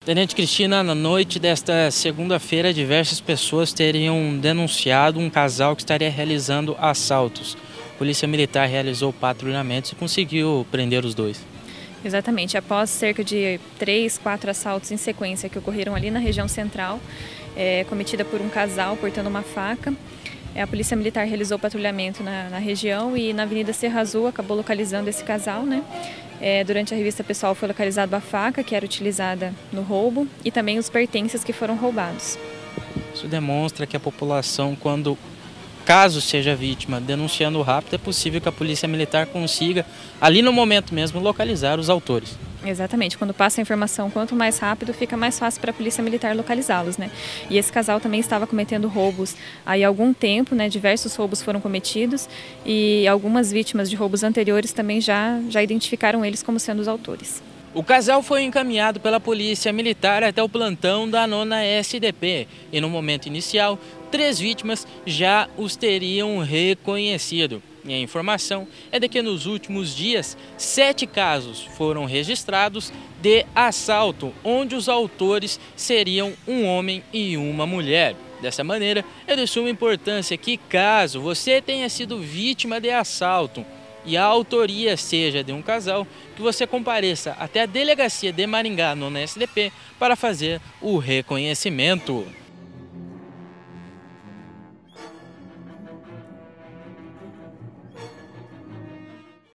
Tenente Cristina, na noite desta segunda-feira, diversas pessoas teriam denunciado um casal que estaria realizando assaltos. A Polícia Militar realizou patrulhamentos e conseguiu prender os dois. Exatamente, após cerca de 3, 4 assaltos em sequência que ocorreram ali na região central, cometida por um casal portando uma faca, a Polícia Militar realizou patrulhamento na região e na Avenida Serra Azul acabou localizando esse casal, né? Durante a revista pessoal foi localizada a faca que era utilizada no roubo e também os pertences que foram roubados. Isso demonstra que a população, caso seja vítima, denunciando rápido, é possível que a Polícia Militar consiga, ali no momento mesmo, localizar os autores. Exatamente, quando passa a informação, quanto mais rápido, fica mais fácil para a Polícia Militar localizá-los, né? E esse casal também estava cometendo roubos há algum tempo, né? Diversos roubos foram cometidos e algumas vítimas de roubos anteriores também já identificaram eles como sendo os autores. O casal foi encaminhado pela Polícia Militar até o plantão da 9ª SDP e no momento inicial, 3 vítimas já os teriam reconhecido. E a informação é de que nos últimos dias, 7 casos foram registrados de assalto, onde os autores seriam um homem e uma mulher. Dessa maneira, é de suma importância que, caso você tenha sido vítima de assalto e a autoria seja de um casal, que você compareça até a delegacia de Maringá, 9ª SDP, para fazer o reconhecimento.